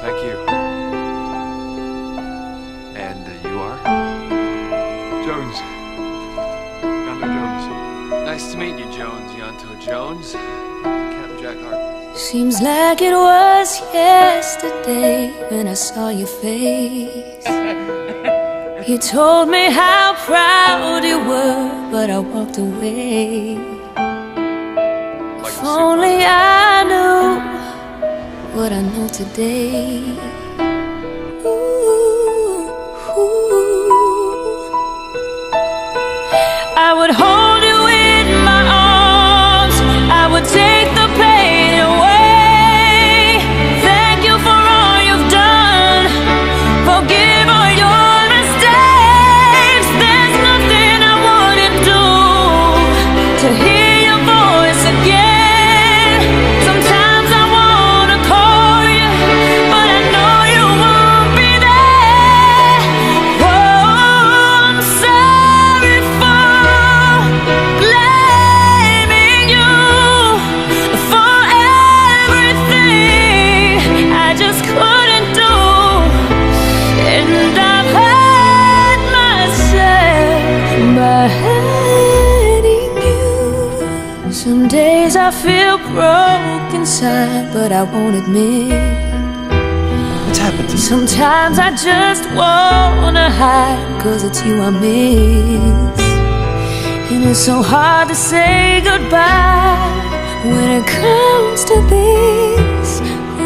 Thank you. And you are? Jones. Yanto Jones. Nice to meet you, Jones. Yanto Jones. Captain Jack Harkness. Seems like it was yesterday when I saw your face. You told me how proud you were, but I walked away. If only I knew what I know today. Ooh, ooh. I would hold you in my arms, I would take the pain away. Thank you for all you've done, forgive all your mistakes. There's nothing I wouldn't do to hear your voice again. Some days I feel broke inside, but I won't admit. What's happened to you? Sometimes I just wanna hide, 'cause it's you I miss. And it's so hard to say goodbye when it comes to this.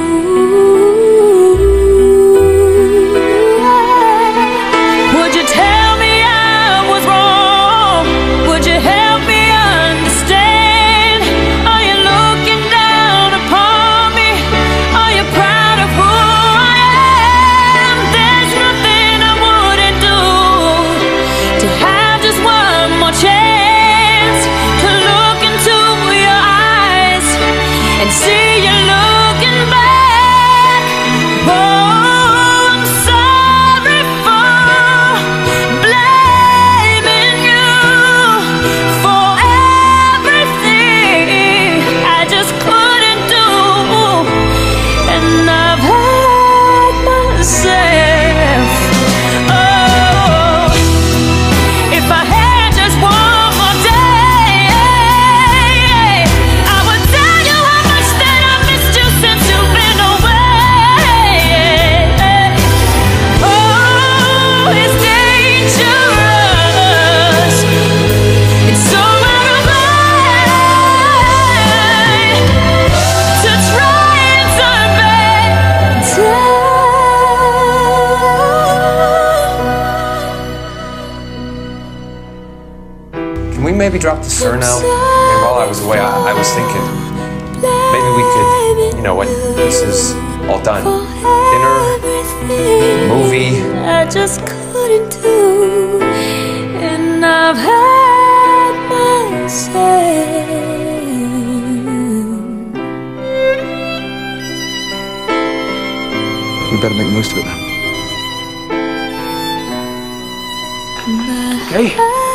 Would you tell me I was wrong? Would you help me understand? Are you looking down upon me? Are you proud of who I am? There's nothing I wouldn't do to have just one more chance to look into your eyes and see you looking back. Oh, I'm sorry for blaming you for everything I just couldn't do, and I've hurt myself. Oh, if I had just one more day, I would tell you how much that I missed you since you've been away. Oh, it's dangerous. It's so out of line to try and turn back time. Can we maybe drop the sir now? And while I was away, I was thinking maybe we could, when this is all done, dinner, movie. I just couldn't do, and I've had myself. We better make the most of it then. Okay.